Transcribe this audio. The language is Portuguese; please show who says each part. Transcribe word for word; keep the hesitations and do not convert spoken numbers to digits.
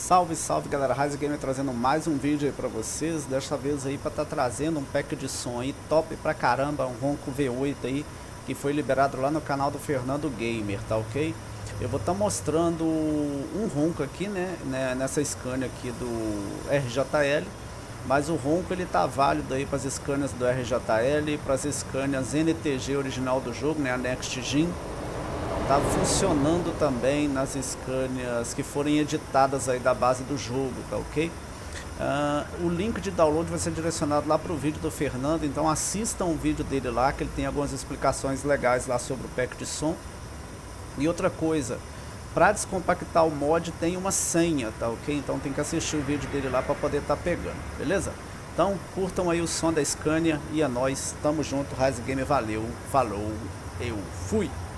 Speaker 1: Salve, salve galera, Rise Gamer trazendo mais um vídeo aí pra vocês. Desta vez aí pra tá trazendo um pack de som aí top pra caramba, um Ronco V oito aí, que foi liberado lá no canal do Fernando Gamer, tá ok? Eu vou estar tá mostrando um Ronco aqui, né, né, nessa Scania aqui do R J L. Mas o Ronco ele tá válido aí para as Scanias do R J L, para as Scanias N T G original do jogo, né, a Next Gen. Tá funcionando também nas Scanias que forem editadas aí da base do jogo, tá ok? Uh, o link de download vai ser direcionado lá para o vídeo do Fernando, então assistam o vídeo dele lá, que ele tem algumas explicações legais lá sobre o pack de som. E outra coisa, para descompactar o mod tem uma senha, tá ok? Então tem que assistir o vídeo dele lá para poder estar tá pegando, beleza? Então curtam aí o som da Scania e é nóis, tamo junto, Rise Gamer, valeu, falou, eu fui!